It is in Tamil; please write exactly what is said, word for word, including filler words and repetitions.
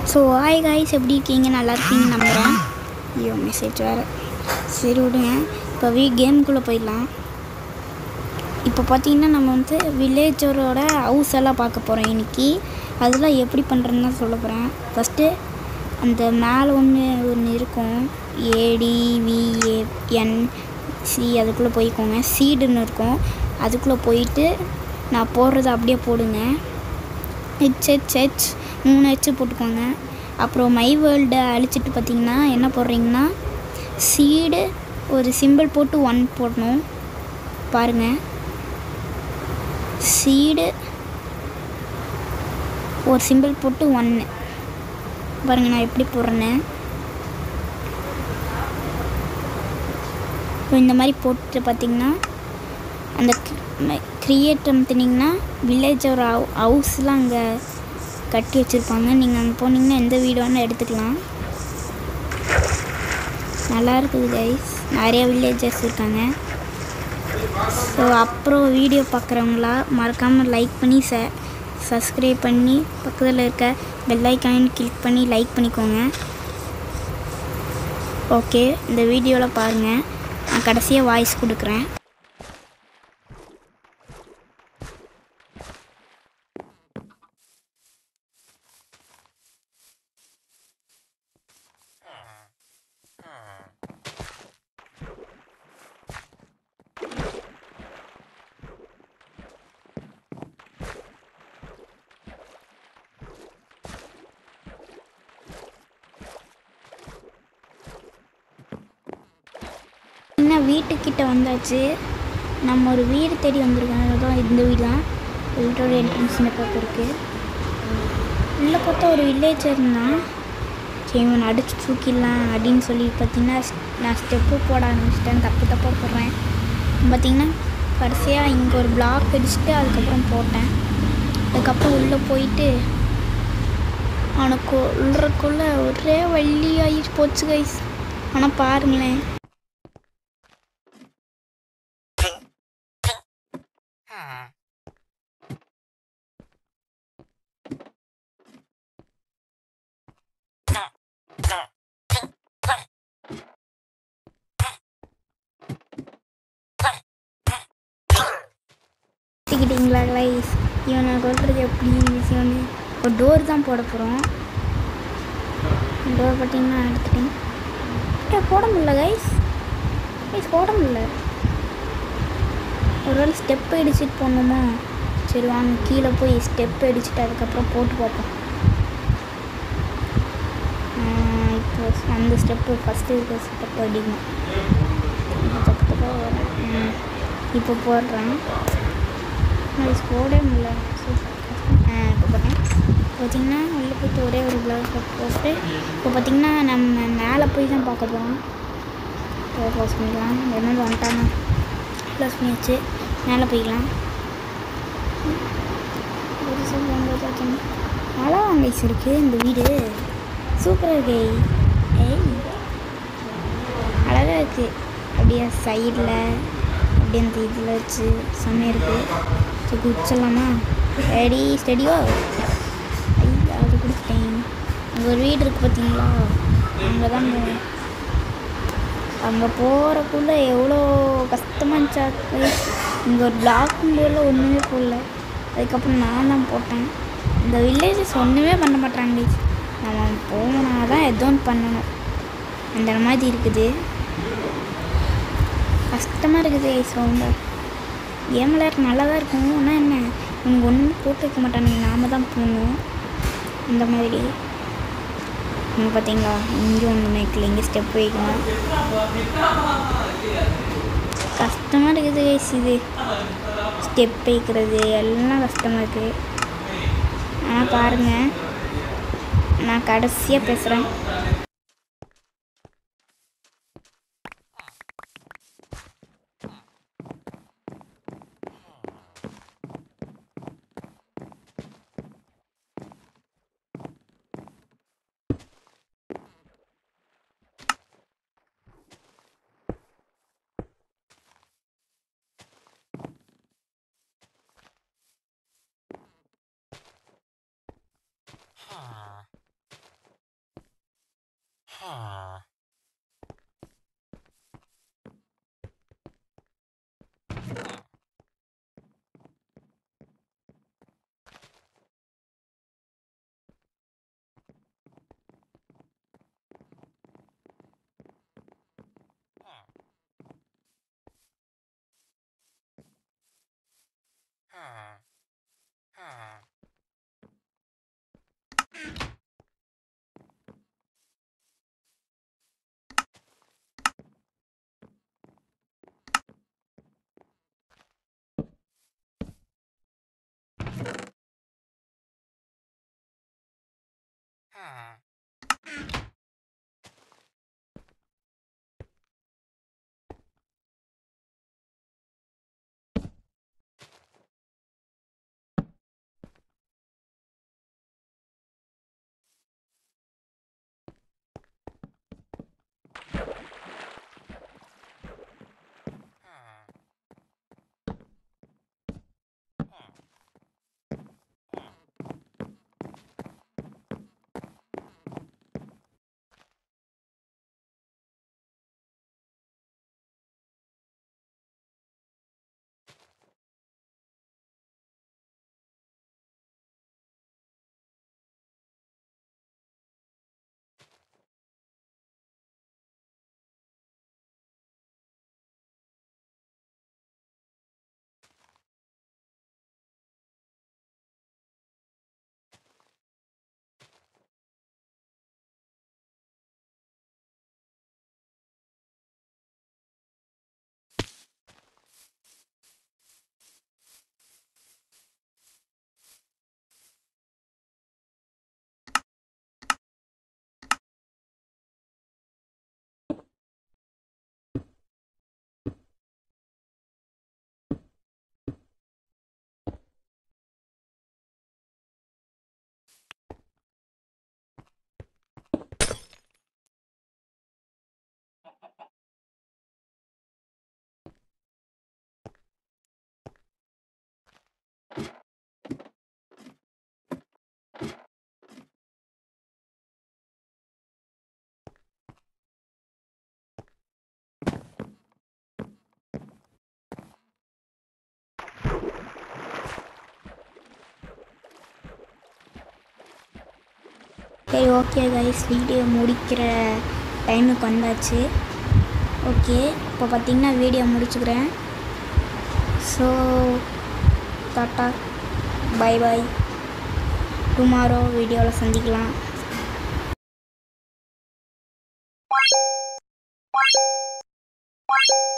ஸோ ஹாய் காய்ஸ், எப்படி இருக்கீங்க? நல்லா இருக்கீங்கன்னு நம்புகிறேன். ஐயோ மெசேஜ் வேறு. சரி விடுங்க, இப்போ வீ கேமுக்குள்ளே போயிடலாம். இப்போ பார்த்தீங்கன்னா நம்ம வந்து வில்லேஜரோட ஹவுஸ் எல்லாம் பார்க்க போகிறோம் இன்றைக்கி. அதெல்லாம் எப்படி பண்ணுறதுன்னு தான் சொல்ல போகிறேன். ஃபஸ்ட்டு அந்த மேலே ஒன்று ஒன்று இருக்கும், ஏடிவிஏஎன் சி, அதுக்குள்ளே போய்க்கோங்க. சீடுன்னு இருக்கும், அதுக்குள்ளே போயிட்டு நான் போடுறத அப்படியே போடுங்க. ஹெச் ஹெச் ஹெச் மூணு ஹெச்சு போட்டுக்கோங்க. அப்புறம் மை வேர்ல்டை அழிச்சிட்டு பார்த்தீங்கன்னா என்ன போடுறீங்கன்னா சீடு ஒரு சிம்பிள் போட்டு ஒன் போடணும். பாருங்கள், சீடு ஒரு சிம்பிள் போட்டு ஒன்று பாருங்கள் நான் எப்படி போடுறேன்னு. இப்போ இந்த மாதிரி போட்டு பார்த்தீங்கன்னா அந்த க்ரியேட் அமுத்துனீங்கன்னா வில்லேஜர் ஹவுஸ்லாம் அங்கே கட்டி வச்சுருப்பாங்க. நீங்கள் அங்கே போனீங்கன்னா எந்த வீடு வேணால் எடுத்துக்கலாம். நல்லா இருக்குது கைஸ், நிறைய வில்லேஜர்ஸ் இருக்காங்க. ஸோ அப்புறம் வீடியோ பார்க்குறவங்களா மறக்காமல் லைக் பண்ணி ச சப்ஸ்கிரைப் பண்ணி பக்கத்தில் இருக்க பெல் ஐக்கானை கிளிக் பண்ணி லைக் பண்ணிக்கோங்க. ஓகே, இந்த வீடியோவில் பாருங்கள், நான் கடைசியாக வாய்ஸ் கொடுக்குறேன். என்ன வீட்டுக்கிட்ட வந்தாச்சு. நம்ம ஒரு வீடு தேடி வந்திருக்கோம். அதுதான் இந்த வீடு தான். வீட்டோட என்ட்ரன்ஸ் இந்த பக்கம் இருக்குது. உள்ளே பார்த்தா ஒரு வில்லேஜர் இருந்தான். சரி, இவன் அடிச்சு தூக்கிடலாம் அப்படின்னு சொல்லி பார்த்தீங்கன்னா நான் ஸ்டெப்பு போட ஆரம்பிச்சிட்டேன். தப்பு தப்பாக போடுறேன். பார்த்திங்கன்னா கடைசியாக இங்கே ஒரு பிளாக் அடிச்சுட்டு அதுக்கப்புறம் போட்டேன். அதுக்கப்புறம் உள்ளே போயிட்டு அவனுக்கு உள்ளக்குள்ளே ஒரே வள்ளி ஆகி போச்சு கைஸ். ஆனால் பாருங்களேன், கிட்டீங்களா கைஸ்? இவனை சொல்கிறது எப்படி விஷயம்னு ஒரு டோர் தான் போட போகிறோம். டோர் பார்த்தீங்கன்னா எடுத்துட்டேன். ஏ போட முடியல கைஸ், கைஸ் போட முடியல. ஒரு வேளை ஸ்டெப்பு அடிச்சுட்டு போடணுமா? சரி வாங்க கீழே போய் ஸ்டெப்பு அடிச்சுட்டு அதுக்கப்புறம் போட்டு பார்ப்போம். இப்போ அந்த ஸ்டெப்பு ஃபஸ்ட்டு இருக்க ஸ்டெப்பு அடிக்கணும். தப்பு தப்பாக வரேன். இப்போ போடுறேன். கைஸ் போடவே முடியல. இப்போ பார்த்தேன் பார்த்திங்கன்னா உள்ளே போய்ட்டு ஒரே ஒரு பிளாக் போட்டு இப்போ பார்த்திங்கன்னா நம்ம மேலே போய் தான் பார்க்க போகிறோம். இப்போ க்ளோஸ் பண்ணிக்கலாம். என்னது வந்துட்டாங்க, க்ளோஸ் பண்ணியாச்சு. மேலே போய்க்கலாம். நல்லா கைஸ் இருக்குது இந்த வீடு, சூப்பராக இருக்கு. ஏய் அழகாக இருக்குது. அப்படியே சைடில் அப்படியே அந்த இதில் வச்சு செம்மையாக இருக்குது. ஸோ குடிச்சிடலாமா? ரெடி ஸ்டடியோ? ஐயா அது குடிச்சிட்டேன். அங்கே ஒரு வீடு இருக்குது பார்த்தீங்களா, அங்கே தான் போகணும். அங்கே போகிறக்குள்ளே எவ்வளோ கஷ்டமாக இருந்துச்சா. இங்கே ஒரு பிளாக்கும் போடல, ஒன்றுமே போடல. அதுக்கப்புறம் நான் தான் போட்டேன். இந்த வில்லேஜஸ் ஒன்றுமே பண்ண மாட்டாங்க. நம்ம போனால் தான் எதோ ஒன்று பண்ணணும், அந்த மாதிரி இருக்குது. கஷ்டமாக இருக்குது கைஸ். ரொம்ப கேம் விளையாட நல்லா தான் இருக்கும். ஆனால் என்ன, உனக்கு ஒன்றுமே போட்டு வைக்க மாட்டானுங்க, நாம் தான் போகணும். இந்த மாதிரி இங்கே பார்த்தீங்களா, இங்கே ஒன்று வைக்கல, இங்கே ஸ்டெப் வைக்கணும். கஷ்டமாக இருக்குது கைஸ். இது ஸ்டெப் வைக்கிறது எல்லாம் கஷ்டமாக இருக்குது. ஆனால் பாருங்கள், நான் கடைசியாக பேசுகிறேன். சரி ஓகே கைஸ், வீடியோ முடிக்கிற டைமுக்கு வந்தாச்சு. ஓகே, இப்போ பார்த்திங்கன்னா வீடியோ முடிச்சுக்கிறேன். So tata, bye bye, tomorrow வீடியோவில் சந்திக்கலாம்.